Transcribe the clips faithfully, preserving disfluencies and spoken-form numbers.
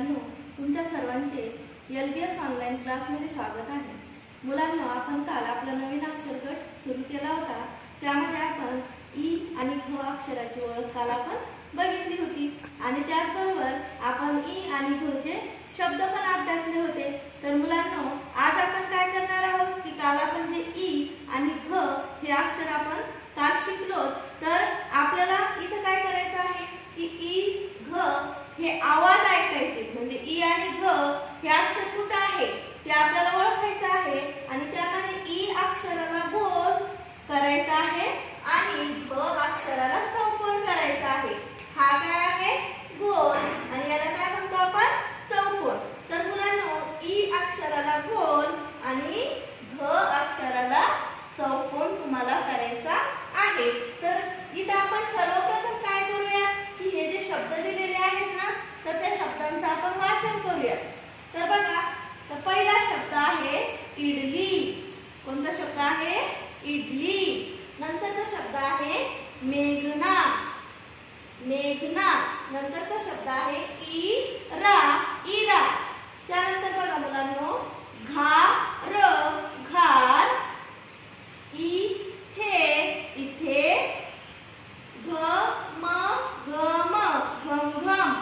मुलांनो, तुमच्या सर्वांचे एल बी एस ऑनलाईन क्लासमध्ये स्वागत आहे। मुलांनो, आपण काल आपला नवीन अक्षर गट सुरू केला होता। त्यामध्ये आपण ई आणि घ अक्षराची ओळख काल आपण बघितली होती आणि त्याचबरोबर आपण ई आणि घ चे शब्द पण अभ्यासले होते। तर मुलांनो, आज आपण काय करणार आहोत की काल आपण जे ई आणि घ हे अक्षर आपण काल शिकलो, तर आपल्याला इथे काय करायचं आहे की ई घ हे आवाज ऐकायचे, म्हणजे ई आणि घ हे अक्षर कुठे आहे ते आपल्याला ओळखायचं आहे आणि त्यामध्ये ई अक्षराला गोल करायचा आहे आणि घ अक्षराला चौकोन करायचा आहे। हा काय आहे? गोल, आणि याला काय म्हणतो आपण? चौकोन। तर मुलांनो, ई अक्षराला गोल आणि घ अक्षराला चौकोन तुम्हाला करायचा आहे। तर इथे आपण सर्वप्रथम काय करूया की हे जे शब्द दिलेले आहेत ना, तर त्या शब्दांचं आपण वाचन करूया। तर बघा, तर पहिला शब्द आहे इडली। कोणता शब्द आहे? इडली। नंतरचा शब्द आहे मेघना। मेघना। नंतरचा शब्द आहे इरा। इरा। त्यानंतर बघा मुलांनो, घार। घार। इथे। इथे। घम। घम। घमघम।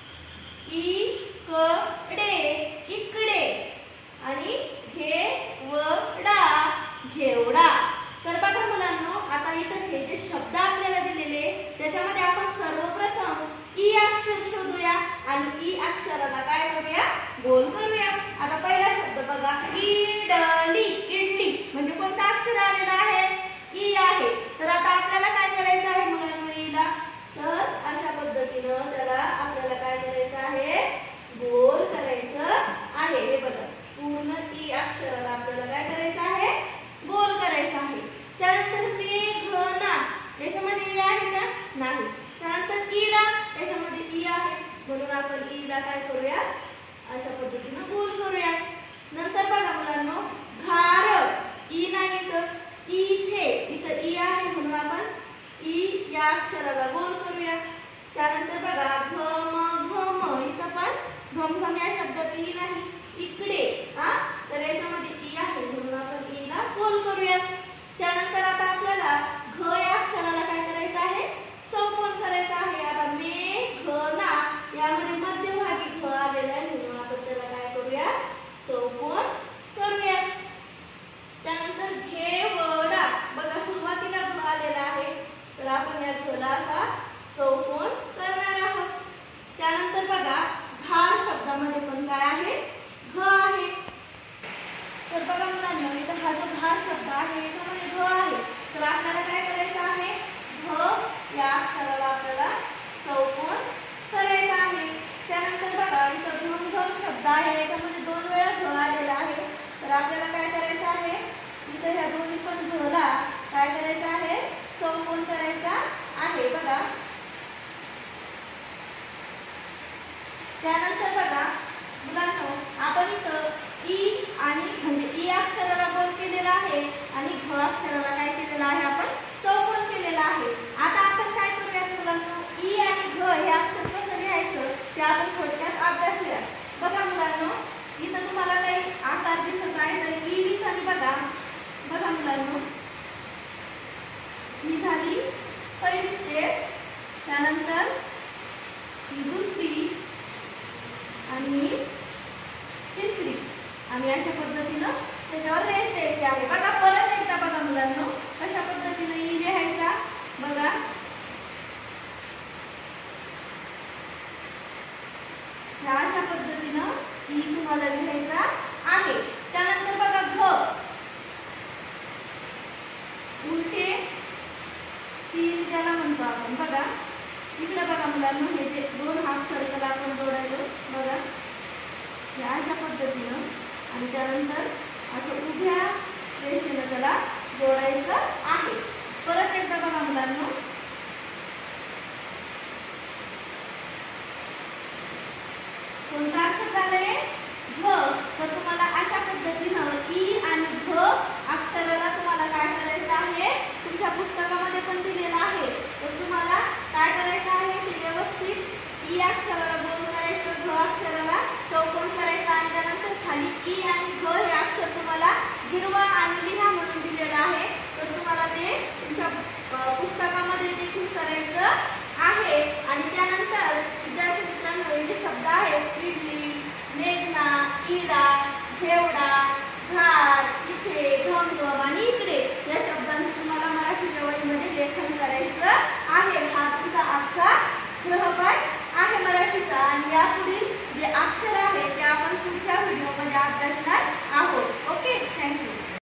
इकडे। इकडे। आणि घेवडा। घेवडा। तर बघा मुलांनो, आता इथे हे जे शब्द आपल्याला दिलेले त्याच्यामध्ये आपण सर्वप्रथम ई अक्षर शोधूया आणि ई अक्षराला काय करूया? गोल करूया। आता पहिला शब्द बघा, इडली। इडली म्हणजे कोणता अक्षर आलेला आहे? ई आहे। तर आता आपल्याला काय करायचं आहे मुलांनो ईला? तर अशा पद्धतीनं त्याला आपल्याला काय करायचं आहे? गोल करायचं आहे। हे बघा, पूर्ण ई अक्षराला आपल्याला काय करायचं आहे? गोल करायचं आहे। त्यानंतर मेघना, याच्यामध्ये ई आहे का? नाही। त्यानंतर इरा, याच्यामध्ये ई आहे, म्हणून आपण ईला काय करूया? अशा पद्धतीनं गोल करूया। नंतर बघा मुलांनो, घार। ई नाही तर इथे। इथं ई आहे म्हणून आपण ई या अक्षराला गोल करूया। त्यानंतर बघा, घम। घम। इथं पण घमघम या शब्दात ई नाही, इकडे। हा, तर याच्यामध्ये ई आहे म्हणून आपण ईला गोल करूया। त्यानंतर आता आपल्याला घ या अक्षराला काय करायचं आहे? चौकोन करायचा आहे। आता मेघना, यामध्ये मध्यभागी घ आलेला आहे म्हणून आपण त्याला काय करूया? चौकोन करूया। त्यानंतर घेवडा। बघा, सुरुवातीला घ आलेला आहे, तर आपण या घला असा चौकोन करणार आहोत। त्यानंतर बघा, घार शब्दामध्ये पण काय आहे? घ आहे। तर बघा मुलांनो, इथं हा जो घार शब्द आहे याच्यामध्ये घ आहे, तर आपल्याला काय करायचं आहे? घ या अक्षराला आपल्याला चौकोन करायचा आहे। त्यानंतर बघा, इथं घमघम शब्द आहे, याच्यामध्ये दोन वेळा घ आलेला आहे, तर आपल्याला काय करायचं आहे? इथं ह्या दोन्ही पण घला काय करायचं आहे? चौकोन करायचा आहे। बघा, त्यानंतर बघा मुलांनो, आपण इथं ई आणि म्हणजे ई अक्षराला गोल केलेला आहे आणि घ अक्षराला काय केलेला आहे? आपण चौकोन केलेला आहे। आता आपण काय करूया मुलांनो, ई आणि घ हे अक्षर कसं लिहायचं ते आपण थोडक्यात अभ्यासूया। बघा मुलांनो, इथं तुम्हाला काही आकार दिसत आहे, तर ई लिहिताना बघा। बघा मुलांनो, ही झाली पहिली स्टेप, त्यानंतर ही दुसरी आणि तिसरी, आणि अशा पद्धतीनं त्याच्यावर रेष द्यायची आहे। बघा, परत एकदा बघा मुलांनो, कशा पद्धतीनं ई लिहायचा बघा। ह्या अशा पद्धतीनं ई तुम्हाला लिहायचा आहे। त्यानंतर बघा, घ उलटे तीर ज्याला म्हणतो आपण। बघा इकडे बघा मुलांनो, हे जे दोन हाफ सर्कल आपण जोडायलो बघा ह्या अशा पद्धतीनं, आणि त्यानंतर असं उभ्या रेषेनं त्याला जोडायचं आहे। परत एकदा बघा मुलांनो, कोणता अक्षर झालंय? घ। तर तुम्हाला अशा पद्धतीनं ई आणि घ अक्षराला तुम्हाला काय करायचं आहे? तुमच्या पुस्तकामध्ये पण दिलेलं आहे, तर तुम्हाला काय करायचं आहे? ते व्यवस्थित ई अक्षराला गोल